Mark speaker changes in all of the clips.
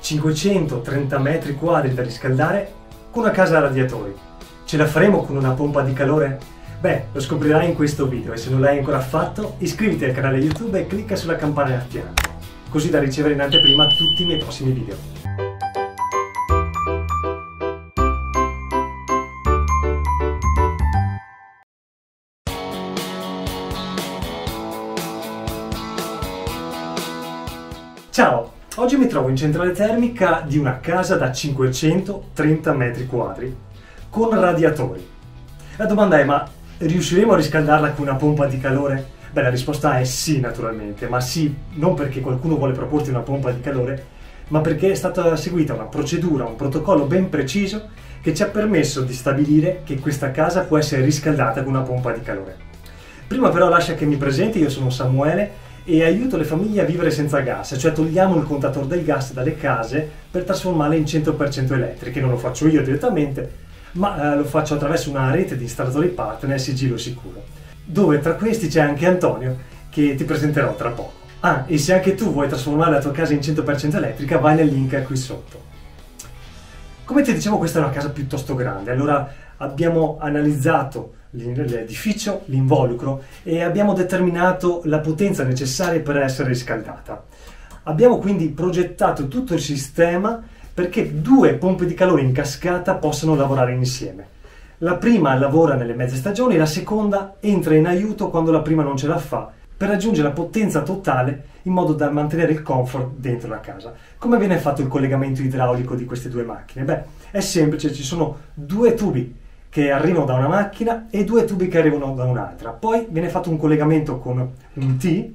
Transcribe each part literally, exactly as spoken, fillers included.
Speaker 1: cinquecentotrenta metri quadri da riscaldare con una casa a radiatori. Ce la faremo con una pompa di calore? Beh, lo scoprirai in questo video e se non l'hai ancora fatto, iscriviti al canale YouTube e clicca sulla campana a fianco, così da ricevere in anteprima tutti i miei prossimi video. Ciao! Oggi mi trovo in centrale termica di una casa da cinquecentotrenta metri quadri con radiatori. La domanda è: ma riusciremo a riscaldarla con una pompa di calore? Beh, la risposta è sì, naturalmente, ma sì non perché qualcuno vuole proporti una pompa di calore, ma perché è stata seguita una procedura, un protocollo ben preciso che ci ha permesso di stabilire che questa casa può essere riscaldata con una pompa di calore. Prima però lascia che mi presenti, io sono Samuele e aiuto le famiglie a vivere senza gas, cioè togliamo il contatore del gas dalle case per trasformarle in cento per cento elettriche. Non lo faccio io direttamente, ma eh, lo faccio attraverso una rete di installatori partner Sigillo Sicuro, dove tra questi c'è anche Antonio, che ti presenterò tra poco. Ah, e se anche tu vuoi trasformare la tua casa in cento per cento elettrica, vai nel link qui sotto. Come ti dicevo, questa è una casa piuttosto grande, allora abbiamo analizzato l'edificio, l'involucro, e abbiamo determinato la potenza necessaria per essere riscaldata. Abbiamo quindi progettato tutto il sistema perché due pompe di calore in cascata possano lavorare insieme. La prima lavora nelle mezze stagioni, la seconda entra in aiuto quando la prima non ce la fa, per raggiungere la potenza totale in modo da mantenere il comfort dentro la casa. Come viene fatto il collegamento idraulico di queste due macchine? Beh, è semplice, ci sono due tubi che arrivano da una macchina e due tubi che arrivano da un'altra. Poi viene fatto un collegamento con un T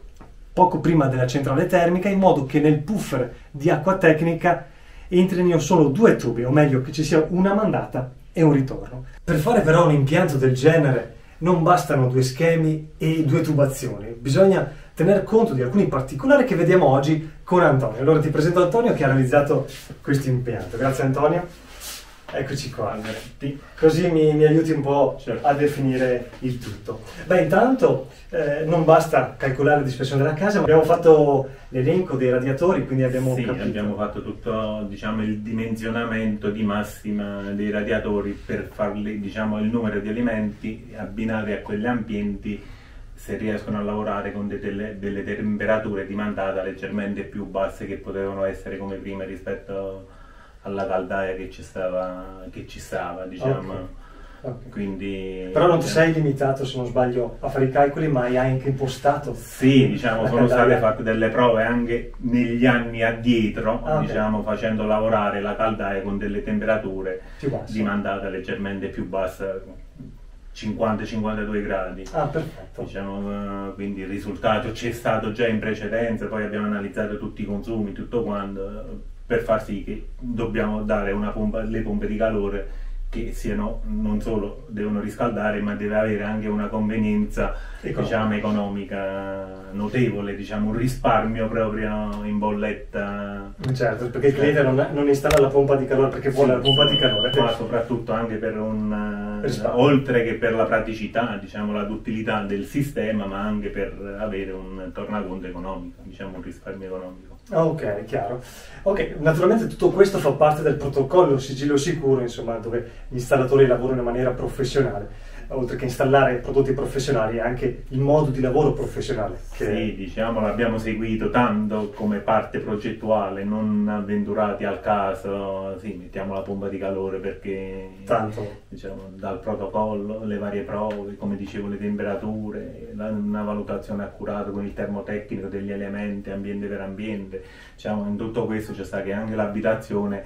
Speaker 1: poco prima della centrale termica, in modo che nel puffer di acqua tecnica entrino solo due tubi, o meglio che ci sia una mandata e un ritorno. Per fare però un impianto del genere non bastano due schemi e due tubazioni, bisogna tener conto di alcuni particolari che vediamo oggi con Antonio. Allora ti presento Antonio, che ha realizzato questo impianto. Grazie Antonio. Eccoci qua, così mi, mi aiuti un po' a definire il tutto. Beh, intanto eh, non basta calcolare la dispersione della casa, abbiamo fatto l'elenco dei radiatori, quindi abbiamo
Speaker 2: sì,
Speaker 1: capito.
Speaker 2: abbiamo fatto tutto, diciamo, il dimensionamento di massima dei radiatori per farli, diciamo, il numero di elementi abbinati a quegli ambienti, se riescono a lavorare con de delle, delle temperature di mandata leggermente più basse che potevano essere come prima rispetto alla caldaia che ci stava, che ci stava, diciamo.
Speaker 1: Okay. Okay.
Speaker 2: Quindi,
Speaker 1: però non ti sei limitato, se non sbaglio, a fare i calcoli, ma hai anche impostato.
Speaker 2: Sì, diciamo, sono
Speaker 1: caldaia.
Speaker 2: state fatte delle prove anche negli anni addietro,
Speaker 1: ah,
Speaker 2: diciamo,
Speaker 1: okay.
Speaker 2: facendo lavorare la caldaia con delle temperature di mandata leggermente più bassa, cinquanta cinquantadue gradi.
Speaker 1: Ah, perfetto.
Speaker 2: Diciamo, quindi il risultato c'è stato già in precedenza, poi abbiamo analizzato tutti i consumi, tutto quanto, per far sì che dobbiamo dare una pompa, le pompe di calore che siano, non solo devono riscaldare, ma deve avere anche una convenienza, economica, diciamo, economica notevole, diciamo, un risparmio proprio in bolletta.
Speaker 1: Certo, perché il cliente non, non installa la pompa di calore perché vuole, sì, la pompa di calore,
Speaker 2: ma soprattutto anche per un,
Speaker 1: per
Speaker 2: oltre che per la praticità, diciamo, la duttilità del sistema, ma anche per avere un tornaconto economico, diciamo, un risparmio economico.
Speaker 1: Ok, chiaro. Ok, naturalmente tutto questo fa parte del protocollo Sigillo Sicuro, insomma, dove gli installatori lavorano in maniera professionale. Oltre che installare prodotti professionali, anche il modo di lavoro professionale. Che...
Speaker 2: Sì, diciamo, l'abbiamo seguito tanto come parte progettuale, non avventurati al caso, sì, mettiamo la pompa di calore perché,
Speaker 1: tanto,
Speaker 2: diciamo, dal protocollo, le varie prove, come dicevo, le temperature, una valutazione accurata con il termotecnico degli elementi, ambiente per ambiente, diciamo, in tutto questo c'è sta che anche l'abitazione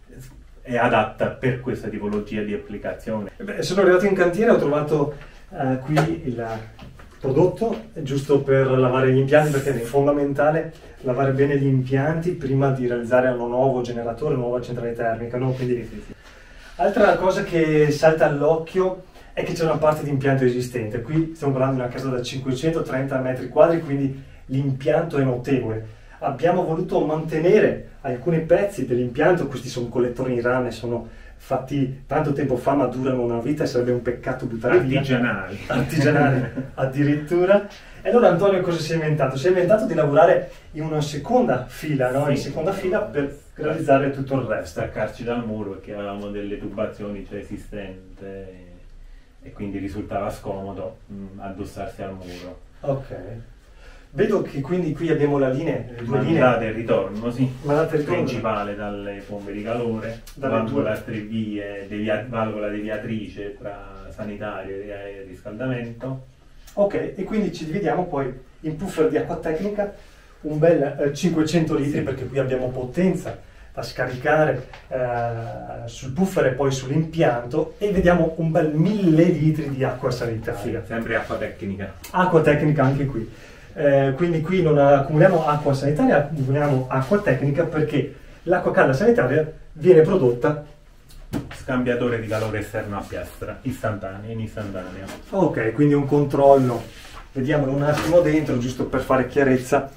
Speaker 2: è adatta per questa tipologia di applicazione.
Speaker 1: Beh, sono arrivato in cantiere, ho trovato uh, qui il prodotto, giusto per lavare gli impianti, perché è fondamentale lavare bene gli impianti prima di realizzare un nuovo generatore, una nuova centrale termica, no? Quindi, sì, sì. Altra cosa che salta all'occhio è che c'è una parte di impianto esistente. Qui stiamo parlando di una casa da cinquecentotrenta metri quadri, quindi l'impianto è notevole. Abbiamo voluto mantenere alcuni pezzi dell'impianto, questi sono collettori in rame, sono fatti tanto tempo fa ma durano una vita e sarebbe un peccato buttare via.
Speaker 2: Artigianali.
Speaker 1: Artigianali addirittura. E allora Antonio cosa si è inventato? Si è inventato di lavorare in una seconda fila, no?
Speaker 2: Sì.
Speaker 1: In seconda fila per realizzare tutto il resto.
Speaker 2: Staccarci dal muro perché avevamo delle tubazioni già esistenti e quindi risultava scomodo mh, addossarsi al muro.
Speaker 1: Ok. Vedo che quindi qui abbiamo la linea, le due linee.
Speaker 2: Mandate e ritorno, sì.
Speaker 1: Mandate e ritorno.
Speaker 2: Principale dalle pompe di calore,
Speaker 1: Dalle
Speaker 2: valvola a
Speaker 1: due.
Speaker 2: tre vie, devia- valvola deviatrice tra sanitario e riscaldamento.
Speaker 1: Ok, e quindi ci dividiamo poi in puffer di acqua tecnica, un bel eh, cinquecento litri,
Speaker 2: Sì.
Speaker 1: perché qui abbiamo potenza da scaricare eh, sul puffer e poi sull'impianto, e vediamo un bel mille litri di acqua
Speaker 2: Sì,
Speaker 1: sanitaria.
Speaker 2: sempre acqua tecnica.
Speaker 1: Acqua tecnica anche qui. Eh, quindi qui non accumuliamo acqua sanitaria, accumuliamo acqua tecnica, perché l'acqua calda sanitaria viene prodotta.
Speaker 2: Scambiatore di calore esterno a piastra, istantanea, in istantanea.
Speaker 1: Ok, quindi un controllo, vediamolo un attimo dentro, giusto per fare chiarezza.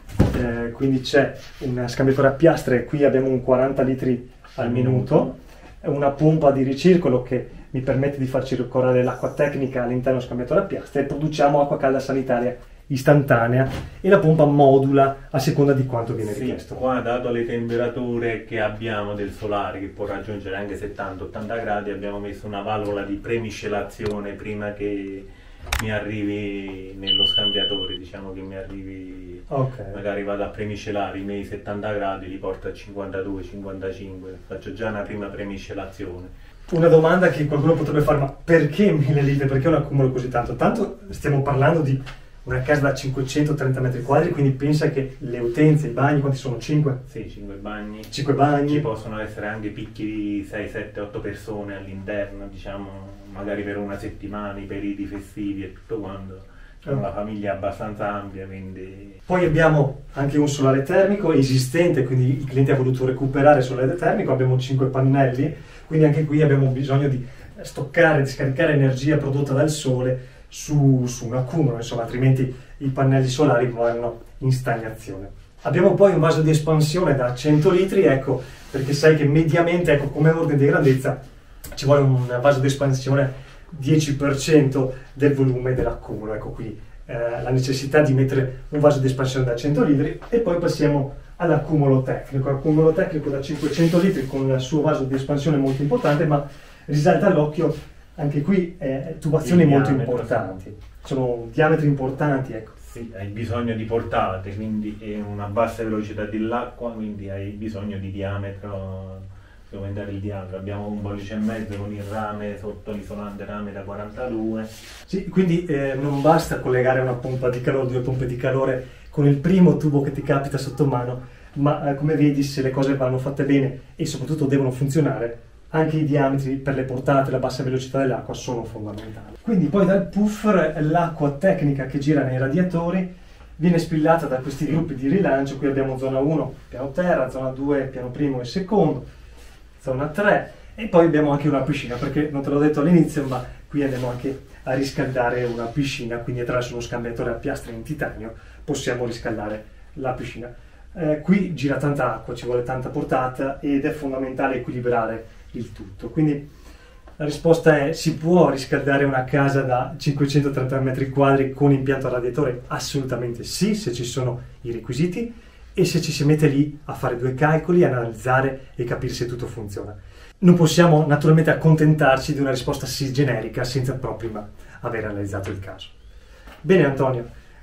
Speaker 1: Eh, quindi c'è un scambiatore a piastre, qui abbiamo un quaranta litri al minuto, una pompa di ricircolo che mi permette di far circolare l'acqua tecnica all'interno dello scambiatore a piastre, e produciamo acqua calda sanitaria istantanea, e la pompa modula a seconda di quanto viene
Speaker 2: Sì,
Speaker 1: richiesto.
Speaker 2: qua, dato le temperature che abbiamo del solare, che può raggiungere anche settanta ottanta gradi, abbiamo messo una valvola di premiscelazione prima che mi arrivi nello scambiatore, diciamo che mi arrivi,
Speaker 1: Ok.
Speaker 2: magari vado a premiscelare i miei settanta gradi, li porto a cinquantadue cinquantacinque, faccio già una prima premiscelazione.
Speaker 1: Una domanda che qualcuno potrebbe fare: ma perché mille litri? Perché un accumulo così tanto? Tanto stiamo parlando di una casa da cinquecentotrenta metri quadri, quindi pensa che le utenze, i bagni, quanti sono? cinque?
Speaker 2: Sì, cinque bagni.
Speaker 1: cinque bagni.
Speaker 2: Ci possono essere anche picchi di sei, sette, otto persone all'interno, diciamo, magari per una settimana, i periodi festivi e tutto quanto. C'è una famiglia abbastanza ampia, quindi...
Speaker 1: Poi abbiamo anche un solare termico esistente, quindi il cliente ha voluto recuperare il solare termico, abbiamo cinque pannelli, quindi anche qui abbiamo bisogno di stoccare, di scaricare energia prodotta dal sole su, su un accumulo, insomma, altrimenti i pannelli solari vanno in stagnazione. Abbiamo poi un vaso di espansione da cento litri, ecco, perché sai che mediamente, ecco, come ordine di grandezza, ci vuole un vaso di espansione dieci per cento del volume dell'accumulo. Ecco qui eh, la necessità di mettere un vaso di espansione da cento litri. E poi passiamo all'accumulo tecnico. Accumulo tecnico da cinquecento litri con il suo vaso di espansione molto importante, ma risalta all'occhio anche qui eh, tubazioni
Speaker 2: Il
Speaker 1: molto
Speaker 2: diametro,
Speaker 1: importanti. Sono diametri importanti, ecco.
Speaker 2: Sì, hai bisogno di portate, quindi è una bassa velocità dell'acqua, quindi hai bisogno di diametro, di aumentare il diametro. Abbiamo un pollice e mezzo con il rame sotto l'isolante rame da quarantadue.
Speaker 1: Sì, quindi eh, non basta collegare una pompa di calore, due pompe di calore con il primo tubo che ti capita sotto mano, ma eh, come vedi, se le cose vanno fatte bene e soprattutto devono funzionare, anche i diametri per le portate e la bassa velocità dell'acqua sono fondamentali. Quindi poi dal puffer l'acqua tecnica che gira nei radiatori viene spillata da questi gruppi di rilancio. Qui abbiamo zona uno, piano terra, zona due, piano primo e secondo, zona tre, e poi abbiamo anche una piscina, perché non te l'ho detto all'inizio, ma qui andiamo anche a riscaldare una piscina, quindi attraverso uno scambiatore a piastre in titanio possiamo riscaldare la piscina. Eh, qui gira tanta acqua, ci vuole tanta portata ed è fondamentale equilibrare il tutto. Quindi la risposta è: si può riscaldare una casa da cinquecentotrenta metri quadri con impianto a radiatore? Assolutamente sì, se ci sono i requisiti e se ci si mette lì a fare due calcoli, analizzare e capire se tutto funziona. Non possiamo naturalmente accontentarci di una risposta sì generica senza però prima aver analizzato il caso. Bene Antonio,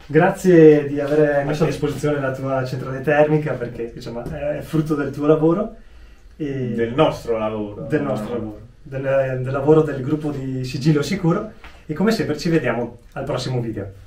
Speaker 1: grazie di aver messo a disposizione la tua centrale termica, perché insomma è frutto del tuo lavoro e
Speaker 2: Del nostro lavoro.
Speaker 1: del nostro lavoro, del, del lavoro del gruppo di Sigillo Sicuro, e come sempre ci vediamo al prossimo video.